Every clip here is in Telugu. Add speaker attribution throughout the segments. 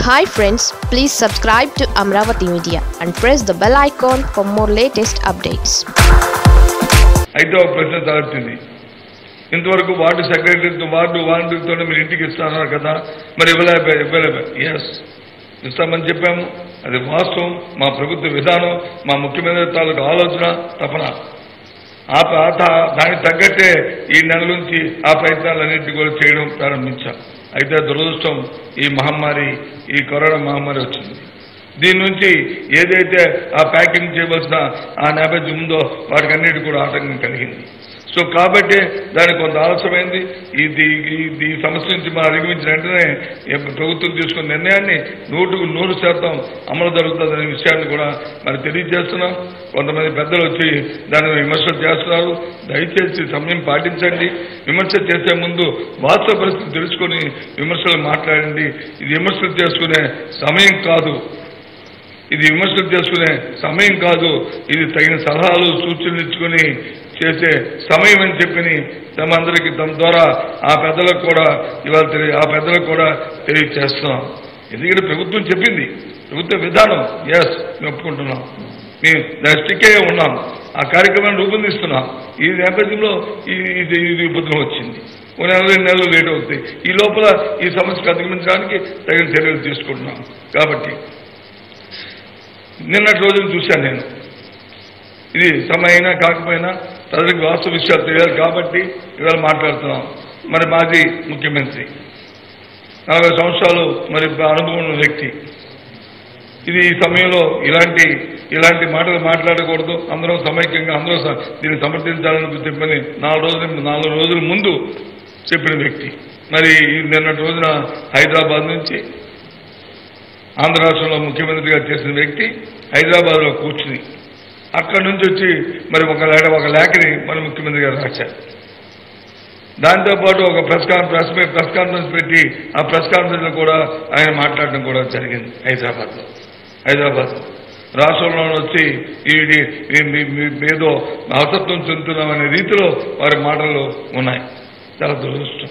Speaker 1: Hi friends, please subscribe to Amravati Media and press the bell icon for more latest updates.
Speaker 2: అయితే ఒక ప్రశ్న తలెత్తింది. ఇంతవరకు వార్డు సెక్రటరీతో వార్డుతో మీరు ఇంటికి ఇస్తున్నారు కదా, మరి ఇవ్వలేకపోయారు. ఎస్, ఇస్తామని చెప్పాము. అది వాస్తవం. మా ప్రభుత్వ విధానం, మా ముఖ్యమంత్రి తాలూకు ఆలోచన, తపన. దానికి తగ్గట్టే ఈ నెల నుంచి ఆ ప్రయత్నాలన్నింటినీ కూడా చేయడం ప్రారంభించాం. అయితే దురదృష్టం, ఈ మహమ్మారి, ఈ కరోనా మహమ్మారి వచ్చింది. దీని నుంచి ఏదైతే ఆ ప్యాకింగ్ చేయవలసిన ఆ నేపథ్యం ఉందో వాటికన్నిటి కూడా ఆటంకం కలిగింది. సో కాబట్టి దానికి కొంత ఆలస్యమైంది. ఈ సమస్య నుంచి మనం అధిగమించిన వెంటనే ప్రభుత్వం తీసుకున్న నిర్ణయాన్ని 100% అమలు జరుగుతుందనే విషయాన్ని కూడా మరి తెలియజేస్తున్నాం. కొంతమంది పెద్దలు వచ్చి దాని విమర్శలు చేస్తున్నారు. దయచేసి సమయం పాటించండి. విమర్శ చేసే ముందు వాస్తవ పరిస్థితి తెలుసుకొని విమర్శలు మాట్లాడండి. ఇది విమర్శలు చేసుకునే సమయం కాదు. ఇది తగిన సలహాలు సూచనలు ఇచ్చుకొని చేసే సమయం అని చెప్పి తమందరికీ తమ ద్వారా ఆ పెద్దలకు కూడా తెలియజేస్తున్నాం. ఎందుకంటే ప్రభుత్వం చెప్పింది, ప్రభుత్వ విధానం. ఎస్, మేము ఒప్పుకుంటున్నాం. మేము దృష్టికే ఉన్నాం. ఆ కార్యక్రమాన్ని రూపొందిస్తున్నాం. ఈ నేపథ్యంలో ఇది విపత్తులు వచ్చింది. 2 నెలలు లేట్ అవుతాయి. ఈ లోపల ఈ సమస్యకు అధిగమించడానికి తగిన చర్యలు తీసుకుంటున్నాం. కాబట్టి నిన్నటి రోజున చూశాను నేను. ఇది సమయమైనా కాకపోయినా ప్రజలకు వాస్తవ విషయాలు తెలియాలి కాబట్టి ఇవాళ మాట్లాడుతున్నాం. మరి మాజీ ముఖ్యమంత్రి 40 సంవత్సరాలు మరి అనుభవం ఉన్న వ్యక్తి. ఈ సమయంలో ఇలాంటి మాటలు మాట్లాడకూడదు. అందరం సమైక్యంగా దీన్ని సమర్థించాలని చెప్పని 4 రోజుల ముందు చెప్పిన వ్యక్తి. మరి నిన్నటి రోజున హైదరాబాద్ నుంచి ఆంధ్ర రాష్ట్రంలో ముఖ్యమంత్రిగా చేసిన వ్యక్తి హైదరాబాద్లో కూర్చుని అక్కడి నుంచి వచ్చి మరి ఒక లేఖని మన ముఖ్యమంత్రి గారు రాశారు. దాంతోపాటు ఒక ప్రెస్ కాన్ఫరెన్స్ పెట్టి ఆ ప్రెస్ కాన్ఫరెన్స్ లో కూడా ఆయన మాట్లాడడం కూడా జరిగింది. హైదరాబాద్ రాష్ట్రంలో వచ్చి ఏదో అవసత్వం చెందుతున్నామనే రీతిలో వారి మాటలు ఉన్నాయి. చాలా దురదృష్టం.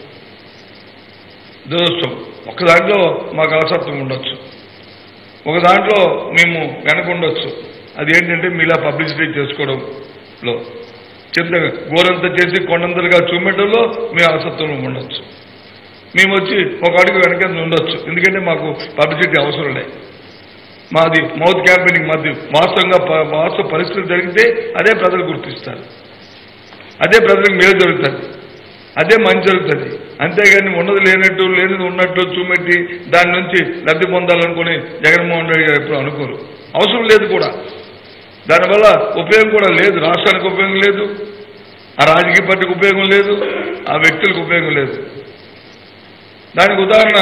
Speaker 2: ఒక దాంట్లో మాకు అవసత్వం ఉండొచ్చు, ఒక దాంట్లో మేము వెనక ఉండొచ్చు. అదేంటంటే మీలా పబ్లిసిటీ చేసుకోవడంలో చెప్తే గోరంతా చేసి కొండంతలుగా చూపెట్టడంలో మేము అలసత్వంలో ఉండొచ్చు. మేము వచ్చి ఒక అడుగు వెనక ఉండొచ్చు. ఎందుకంటే మాకు పబ్లిసిటీ అవసరం లేదు. మాది మౌత్ క్యాంపెయినింగ్. మాది వాస్తవ పరిస్థితులు జరిగితే అదే ప్రజలు గుర్తిస్తారు, అదే ప్రజలకు మేలు జరుగుతుంది, అదే మంచి జరుగుతుంది. అంతేగాని లేనిది ఉన్నట్టు చూపెట్టి దాని నుంచి లబ్ధి పొందాలనుకుని జగన్మోహన్ రెడ్డి గారు ఎప్పుడు అనుకోరు. అవసరం లేదు కూడా. దానివల్ల ఉపయోగం కూడా లేదు. రాష్ట్రానికి ఉపయోగం లేదు, ఆ రాజకీయ పార్టీకి ఉపయోగం లేదు, ఆ వ్యక్తులకు ఉపయోగం లేదు. దానికి ఉదాహరణ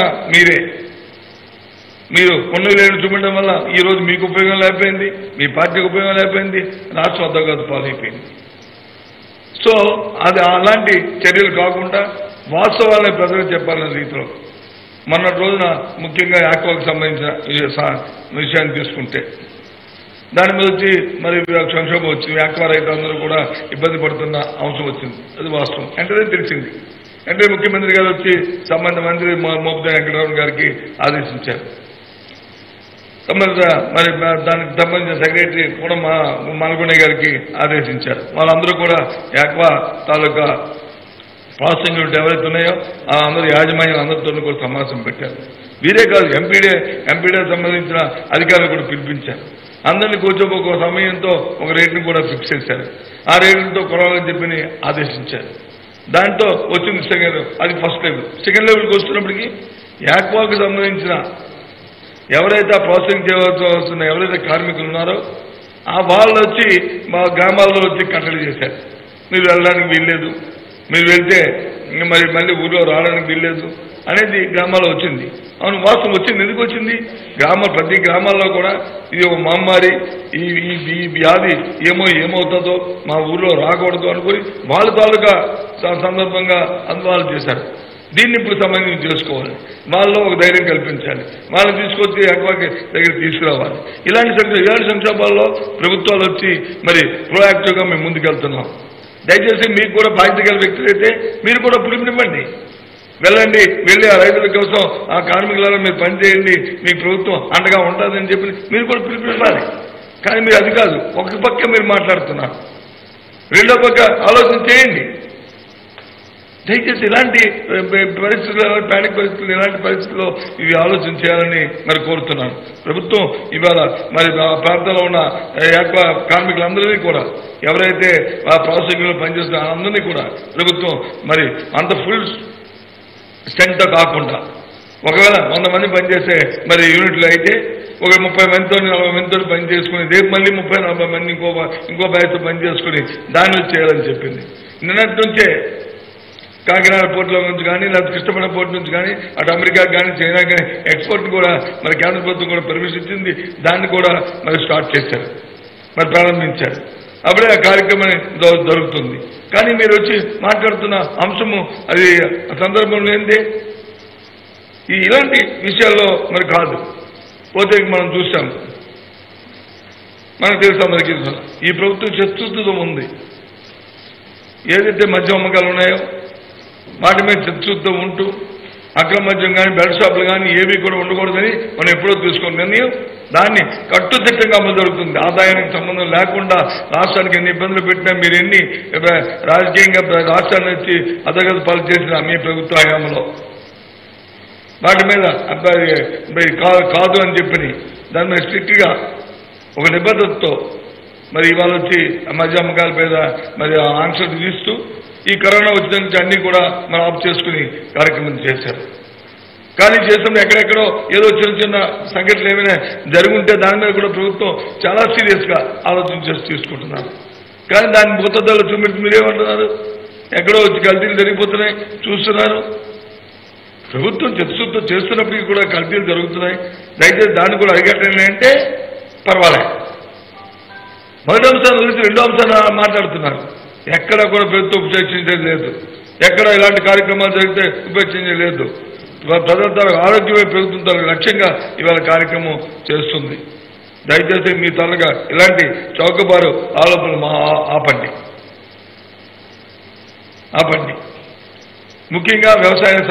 Speaker 2: మీరు లేని చూపించడం వల్ల ఈరోజు మీకు ఉపయోగం లేకపోయింది, మీ పార్టీకి ఉపయోగం లేకపోయింది, రాష్ట్రం అద్దగతి పాలైపోయింది. సో అలాంటి చర్యలు కాకుండా వాస్తవాలను ప్రజలకు చెప్పాలనే రీతిలో మొన్నటి రోజున ముఖ్యంగా యాక్వాకు సంబంధించిన విషయాన్ని తీసుకుంటే దాని మీద వచ్చి మరి సంక్షోభం వచ్చింది. యాక్వా రైతులందరూ కూడా ఇబ్బంది పడుతున్న అంశం వచ్చింది. అది వాస్తవం. వెంటనే తెలిసింది. వెంటనే ముఖ్యమంత్రి గారు వచ్చి సంబంధ మంత్రి మోపిదేవి వెంకటరామన్ గారికి ఆదేశించారు. మరి దానికి సంబంధించిన సెక్రటరీ కూడా మల్కొండ గారికి ఆదేశించారు. వాళ్ళందరూ కూడా యాక్వా తాలూకా ప్రాసెసింగ్ యూనిట్ ఎవరైతే ఉన్నాయో ఆ అందరూ యాజమాన్యం అందరితో కూడా సమావేశం పెట్టారు. వీరే కాదు, ఎంపీడే సంబంధించిన అధికారులు కూడా పిలిపించారు. అందరినీ కూర్చోబోక సమయంతో ఒక రేటును కూడా ఫిక్స్ చేశారు. ఆ రేటుతో కొనాలని చెప్పి ఆదేశించారు. దాంతో వచ్చింది అది ఫస్ట్ లెవెల్. సెకండ్ లెవెల్కి వస్తున్నప్పటికీ యాక్వాకు సంబంధించిన ఎవరైతే ఆ ప్రాసెసింగ్ చేయవలసిన ఎవరైతే కార్మికులు ఉన్నారో ఆ వాళ్ళు వచ్చి మా గ్రామాల్లో వచ్చి కట్టడి చేశారు. మీరు వెళ్ళడానికి వీల్లేదు, మీరు వెళ్తే మళ్ళీ ఊళ్ళో రావడానికి వీల్లేదు అనేది గ్రామాల్లో వచ్చింది. అవును, వాస్తవం వచ్చింది. ఎందుకు వచ్చింది? ప్రతి గ్రామాల్లో కూడా ఇది ఒక మహమ్మారి, ఈ వ్యాధి ఏమవుతుందో మా ఊళ్ళో రాకూడదు అనుకుని వాళ్ళ తాలూకా సందర్భంగా అందుబాటు చేశారు. దీన్ని ఇప్పుడు సంబంధించి చేసుకోవాలి. వాళ్ళలో ఒక ధైర్యం కల్పించాలి. వాళ్ళని తీసుకొచ్చి అక్వాకి దగ్గర తీసుకురావాలి. ఇలాంటి సంక్షోభాల్లో ప్రభుత్వాలు వచ్చి మరి ప్రోయాక్టివ్గా మేము ముందుకెళ్తున్నాం. దయచేసి మీకు కూడా బాధ్యత గల వ్యక్తులైతే మీరు కూడా పిలుపునివ్వండి. వెళ్ళండి, వెళ్ళి ఆ రైతుల కోసం ఆ కార్మికులలో మీరు పనిచేయండి, మీకు ప్రభుత్వం అండగా ఉంటుందని చెప్పి మీరు కూడా పిలిపివ్వాలి. కానీ మీరు అది కాదు, ఒక పక్క మీరు మాట్లాడుతున్నారు, రెండో పక్క ఆలోచన చేయండి. దయచేసి ఇలాంటి పరిస్థితుల్లో, ప్యానిక్ పరిస్థితులు, ఇలాంటి పరిస్థితుల్లో ఇవి ఆలోచన చేయాలని మరి కోరుతున్నాను. ప్రభుత్వం ఇవాళ మరి ఆ ప్రాంతంలో ఉన్న ఎక్కువ కార్మికులందరినీ కూడా, ఎవరైతే ఆ ప్రాసెసింగ్లో పనిచేస్తున్న అందరినీ కూడా ప్రభుత్వం మరి అంత ఫుల్ స్ట్రెంగ్తో కాకుండా, ఒకవేళ 100 మంది పనిచేసే మరి యూనిట్లు అయితే ఒక 30 మందితో 40 మందితో పని చేసుకుని రేపు మళ్ళీ 30-40 మంది ఇంకో బ్యాచ్తో పని చేసుకుని దాన్ని చేయాలని చెప్పింది. నిన్నటి నుంచే కాకినాడ పోర్టులో నుంచి కానీ, లేకపోతే కృష్ణపట్నం పోర్టు నుంచి కానీ, అటు అమెరికాకి కానీ, చైనా కానీ ఎక్స్పోర్ట్ కూడా మరి కేంద్ర ప్రభుత్వం కూడా పర్మిషన్ ఇచ్చింది. దాన్ని కూడా మరి స్టార్ట్ చేశారు, మరి ప్రారంభించారు. అప్పుడే ఆ కార్యక్రమం జరుగుతుంది. కానీ మీరు వచ్చి మాట్లాడుతున్న అంశము అది సందర్భంలో ఏంటి, ఇలాంటి విషయాల్లో మరి కాదు. పోతే మనం చూసాం, మనకు తెలుసు, అందరికీ ఈ ప్రభుత్వం చతుర్థం ఉంది. ఏదైతే మద్యం అమ్మకాలు ఉన్నాయో వాటి మీద చతుర్థం ఉంటూ అక్రమ మద్యం కానీ, బెల్ట్ షాపులు కానీ ఏవి కూడా ఉండకూడదని మనం ఎప్పుడో తీసుకున్న నిర్ణయం, దాన్ని కట్టుదిట్టంగా అమలు జరుగుతుంది. ఆదాయానికి సంబంధం లేకుండా రాష్ట్రానికి ఎన్ని ఇబ్బందులు పెట్టినా, మీరు ఎన్ని రాజకీయంగా రాష్ట్రాన్ని వచ్చి అధగతి పాలు చేసిన మీ ప్రభుత్వ హయాంలో వాటి మీద కాదు అని చెప్పి దాని మీద స్ట్రిక్ట్గా ఒక నిబద్ధతతో మరి ఇవాళ వచ్చి మద్య అమ్మకాల మీద మరి ఆంక్షలు విధిస్తూ ఈ కరోనా వచ్చిన నుంచి అన్ని కూడా మనం ఆఫ్ చేసుకుని కార్యక్రమం చేశారు. కానీ చేసినప్పుడు ఎక్కడెక్కడో ఏదో చిన్న చిన్న సంఘటనలు ఏమైనా జరుగుంటే దాని మీద కూడా ప్రభుత్వం చాలా సీరియస్గా ఆలోచన చేసి తీసుకుంటున్నారు. కానీ దాన్ని భూతద్దాలు చూపెట్టి మీరేమంటున్నారు, ఎక్కడో వచ్చి కల్తీలు జరిగిపోతున్నాయి చూస్తున్నారు. ప్రభుత్వం చతుర్థం చేస్తున్నప్పటికీ కూడా కల్తీలు జరుగుతున్నాయి. దయచేసి దాన్ని కూడా అరికట్టండి అంటే పర్వాలేదు. మొదటి అంశాన్ని గురించి రెండో అంశాన్ని మాట్లాడుతున్నారు. ఎక్కడ కూడా ప్రభుత్వం ఉపేక్షించేది లేదు, ఎక్కడ ఇలాంటి కార్యక్రమాలు జరిగితే ఉపేక్షించేది లేదు. ప్రజల తరగతి ఆరోగ్యమే ప్రభుత్వం తరగతి లక్ష్యంగా ఇవాళ కార్యక్రమం చేస్తుంది. దయచేసి మీ తరగా ఇలాంటి చౌకబారు ఆలోచనలు ఆపండి. ముఖ్యంగా వ్యవసాయానికి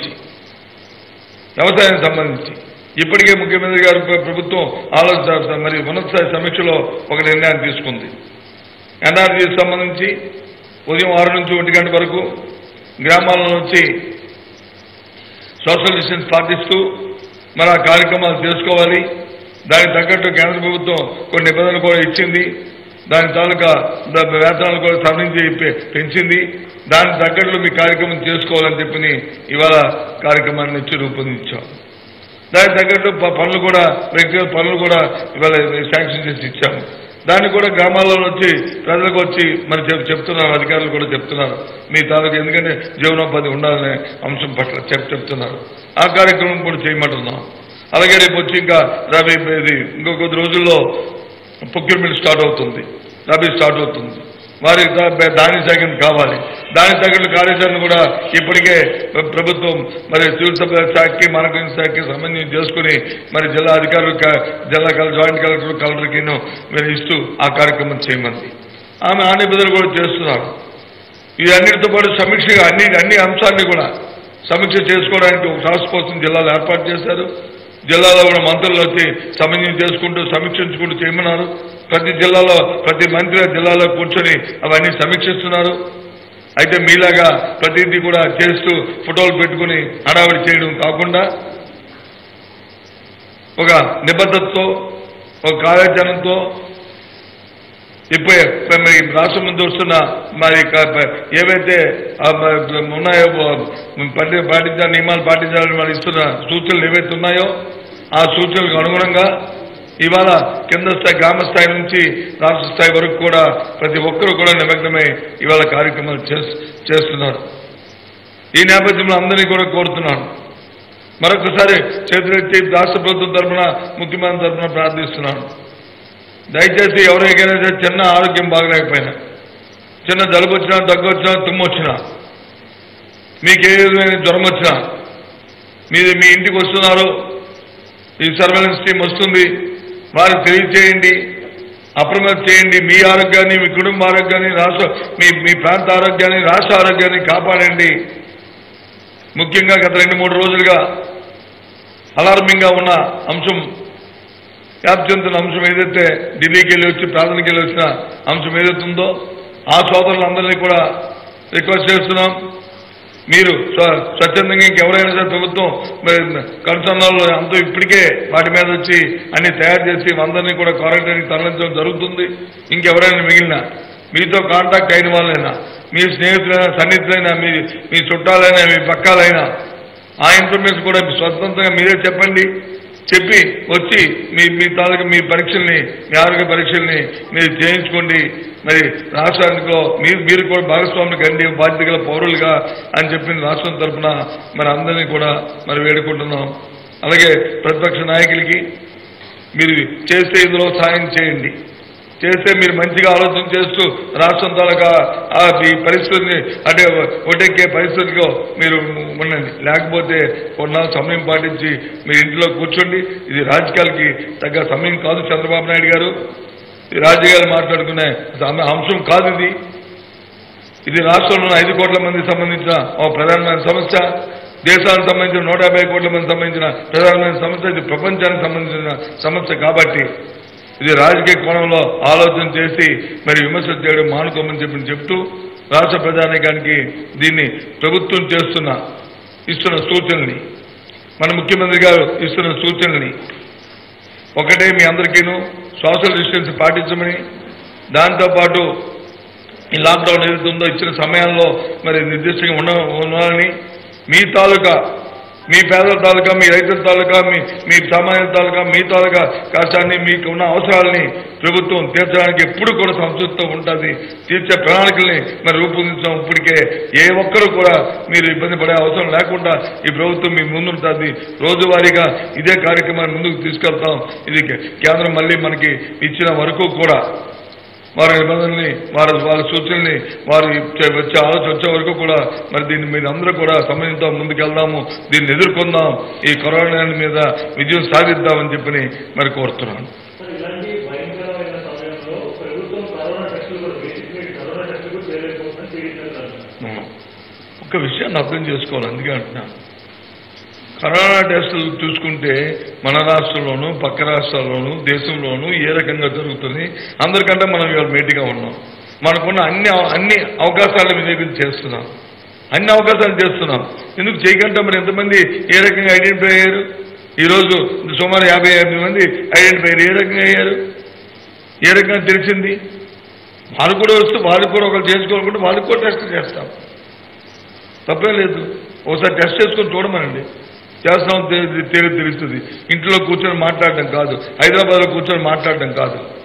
Speaker 2: సంబంధించి ఇప్పటికే ముఖ్యమంత్రి గారు ప్రభుత్వం ఆలోచన మరి ఉన్నత స్థాయి సమీక్షలో ఒక నిర్ణయాన్ని తీసుకుంది. ఎన్ఆర్జీకి సంబంధించి ఉదయం 6 నుంచి 1 గంట వరకు గ్రామాల నుంచి సోషల్ డిస్టెన్స్ పాటిస్తూ మరి ఆ కార్యక్రమాలు చేసుకోవాలి. దానికి తగ్గట్టు కేంద్ర ప్రభుత్వం కొన్ని నిబంధనలు కూడా ఇచ్చింది. దాని తాలూకా వేతనాలు కూడా సవరించి పెంచింది. దానికి తగ్గట్లు మీ కార్యక్రమం చేసుకోవాలని చెప్పి ఇవాళ కార్యక్రమాన్ని ఇచ్చి రూపొందించాం. దానికి తగ్గట్టు పనులు కూడా వ్యక్తిగత పనులు కూడా ఇవాళ శాంక్షన్ చేసి ఇచ్చాము. దాన్ని కూడా గ్రామాల్లో వచ్చి ప్రజలకు వచ్చి మరి చెప్తున్నారు, అధికారులు కూడా చెప్తున్నారు మీ తాలూకా, ఎందుకంటే జీవనోపాధి ఉండాలనే అంశం పట్ల చెప్తున్నారు. ఆ కార్యక్రమం కూడా చేయమంటున్నాం. అలాగే రేపు వచ్చి ఇంకా ఇంకో కొద్ది రోజుల్లో ప్రొక్యూర్మెంట్ స్టార్ట్ అవుతుంది, రబీ స్టార్ట్ అవుతుంది. వారికి ధాన్య సేకరణ కావాలి. దానికి తగ్గట్టు కార్యాచరణ కూడా ఇప్పటికే ప్రభుత్వం మరి సివిల్ సప్లైస్ శాఖకి, మార్కెటింగ్ శాఖకి సమన్వయం చేసుకుని మరి జిల్లా అధికారులు, జిల్లా జాయింట్ కలెక్టర్కి మీరు ఇస్తూ ఆ కార్యక్రమం చేయమంది. ఆమె ఆ నిబంధనలు కూడా చేస్తున్నారు. ఈ అన్నిటితో పాటు సమీక్షగా అన్ని అంశాన్ని కూడా సమీక్ష చేసుకోవడానికి ఒక టాస్క్ ఫోర్స్ జిల్లాలో ఏర్పాటు చేశారు. జిల్లాలో కూడా మంత్రులు వచ్చి సమన్వయం చేసుకుంటూ సమీక్షించుకుంటూ చేయమన్నారు. ప్రతి జిల్లాలో ప్రతి మంత్రి జిల్లాలో కూర్చొని అవన్నీ సమీక్షిస్తున్నారు. అయితే మీలాగా ప్రతిదీ కూడా చేస్తూ ఫోటోలు పెట్టుకుని హడావిడి చేయడం కాకుండా ఒక నిబద్ధతతో, ఒక కార్యాచరణతో ఇప్పుడే రాష్ట్రం ముందు వస్తున్న మరి ఏవైతే ఉన్నాయో పాటించాలి, నియమాలు పాటించాలని మరి ఇస్తున్న సూచనలు ఏవైతే ఉన్నాయో ఆ సూచనలకు అనుగుణంగా ఇవాళ కింద స్థాయి, గ్రామ స్థాయి నుంచి రాష్ట్ర స్థాయి వరకు కూడా ప్రతి ఒక్కరూ కూడా నిమగ్నమై ఇవాళ కార్యక్రమాలు చేస్తున్నారు. ఈ నేపథ్యంలో అందరినీ కూడా కోరుతున్నాను, మరొకసారి చేతులెత్తి రాష్ట్ర ప్రభుత్వం తరఫున, ముఖ్యమంత్రి తరఫున ప్రార్థిస్తున్నాను. దయచేసి ఎవరికైనా చిన్న ఆరోగ్యం బాగలేకపోయినా, చిన్న జలుబు వచ్చినా, దగ్గు వచ్చినా, తుమ్ము వచ్చినా, మీకు ఏ విధమైన జ్వరం వచ్చినా మీ ఇంటికి వస్తున్నారు, ఈ సర్వేలెన్స్ టీం వస్తుంది, వారికి తెలియచేయండి, అప్రమత్తం చేయండి. మీ ఆరోగ్యాన్ని, మీ కుటుంబ ఆరోగ్యాన్ని, మీ ప్రాంత ఆరోగ్యాన్ని, రాష్ట్ర ఆరోగ్యాన్ని కాపాడండి. ముఖ్యంగా గత 2-3 రోజులుగా అలార్మింగ్గా ఉన్న అంశం, వ్యాప్తి చెందుతున్న అంశం ఏదైతే ఢిల్లీకి వెళ్ళి వచ్చి ప్రార్థనకి వెళ్ళి వచ్చిన అంశం ఏదైతుందో ఆ సోదరులందరినీ కూడా రిక్వెస్ట్ చేస్తున్నాం. మీరు స్వచ్ఛందంగా ఇంకెవరైనా సరే ప్రభుత్వం కన్సర్నాలు అంతా ఇప్పటికే వాటి మీద వచ్చి అన్ని తయారు చేసి అందరినీ కూడా క్వారంటైన్కి తరలించడం జరుగుతుంది. ఇంకెవరైనా మిగిలిన మీతో కాంటాక్ట్ అయిన వాళ్ళైనా, మీ స్నేహితులైనా, సన్నిహితులైనా, మీ చుట్టాలైనా, మీ పక్కాలైనా ఆ ఇన్ఫర్మేషన్ కూడా స్వతంత్రంగా మీరే చెప్పండి. చెప్పి వచ్చి మీ తాలూకా మీ పరీక్షల్ని, మీ ఆరోగ్య పరీక్షల్ని మీరు చేయించుకోండి. మరి రాష్ట్రానికో మీరు కూడా భాగస్వామికి అండి, బాధ్యత గల పౌరులుగా అని చెప్పింది రాష్ట్రం తరఫున మరి అందరినీ కూడా మరి వేడుకుంటున్నాం. అలాగే ప్రతిపక్ష నాయకులకి మీరు చేస్తే ఇందులో సాయం చేయండి. చేస్తే మీరు మంచిగా ఆలోచన చేస్తూ రాష్ట్రం తాలూకా ఈ పరిస్థితిని అంటే ఒటెక్కే పరిస్థితిలో మీరు ఉండండి. లేకపోతే కొన్నాళ్ళు సమయం పాటించి మీరు ఇంట్లో కూర్చోండి. ఇది రాజకీయాలకి తగ్గ సమయం కాదు. చంద్రబాబు నాయుడు గారు ఈ రాజకీయాలు మాట్లాడుకునే అంశం కాదు. ఇది రాష్ట్రంలో 5 కోట్ల మందికి సంబంధించిన ఒక ప్రధానమైన సమస్య. దేశానికి సంబంధించిన 150 కోట్ల మందికి సంబంధించిన ప్రధానమైన సమస్య. ఇది ప్రపంచానికి సంబంధించిన సమస్య. కాబట్టి ఇది రాజకీయ కోణంలో ఆలోచన చేసి మరి విమర్శలు చేయడం మానుకోమని చెప్తూ రాష్ట్ర ప్రజానీకానికి దీన్ని ప్రభుత్వం ఇస్తున్న సూచనల్ని, మన ముఖ్యమంత్రి గారు ఇస్తున్న సూచనల్ని ఒకటే మీ అందరికీను సోషల్ డిస్టెన్స్ పాటించమని, దాంతోపాటు ఈ లాక్డౌన్ ఏదైతే ఉందో ఇచ్చిన సమయాల్లో మరి నిర్దిష్టంగా ఉండాలని, మీ తాలూకా, మీ పేదల తాలూకా, మీ రైతుల తాలూకా, మీ సామాన్యుల తాలూకా, మీ తాలూకా కష్టాన్ని, మీకు ఉన్న అవసరాలని ప్రభుత్వం తీర్చడానికి ఎప్పుడు కూడా సంతృప్తితో ఉంటుంది. తీర్చే ప్రణాళికల్ని మరి రూపొందించడం. ఇప్పటికే ఏ ఒక్కరూ కూడా మీరు ఇబ్బంది పడే అవసరం లేకుండా ఈ ప్రభుత్వం మీ ముందుంటుంది. రోజువారీగా ఇదే కార్యక్రమాన్ని ముందుకు తీసుకెళ్తాం. ఇది కేంద్రం మళ్ళీ మనకి ఇచ్చిన వరకు కూడా వారి నిబంధనల్ని, వారి సూచనల్ని, వారు వచ్చే ఆలోచన వచ్చే వరకు కూడా మరి దీన్ని మీరు అందరూ కూడా సమయంతో ముందుకెళ్దాము. దీన్ని ఎదుర్కొందాం. ఈ కరోనా మీద విజయం సాధిద్దామని చెప్పని మరి కోరుతున్నాను. ఒక విషయాన్ని అర్థం చేసుకోవాలి. అందుకే అంటున్నాను, కరోనా టెస్టులు చూసుకుంటే మన రాష్ట్రంలోనూ, పక్క రాష్ట్రాల్లోనూ, దేశంలోనూ ఏ రకంగా జరుగుతుంది. అందరికంటే మనం ఇవాళ మేటిగా ఉన్నాం. మనకున్న అన్ని అవకాశాలను వినియోగం చేస్తున్నాం. అన్ని అవకాశాలు చేస్తున్నాం. ఎందుకు చేయకుండా మరి ఎంతమంది ఏ రకంగా ఐడెంటిఫై అయ్యారు? ఈరోజు సుమారు 58 మంది ఐడెంటిఫై అయ్యారు. ఏ రకంగా అయ్యారు? ఏ రకంగా తెలిసింది? వాళ్ళు కూడా వస్తూ వాళ్ళు కూడా ఒకరు చేసుకోవాలనుకుంటే వాళ్ళకి కూడా టెస్ట్ చేస్తాం. తప్పేం లేదు. ఒకసారి టెస్ట్ చేసుకొని చూడమనండి. చేస్తాం, తెలుస్తుంది. ఇంట్లో కూర్చొని మాట్లాడడం కాదు, హైదరాబాద్లో కూర్చొని మాట్లాడడం కాదు.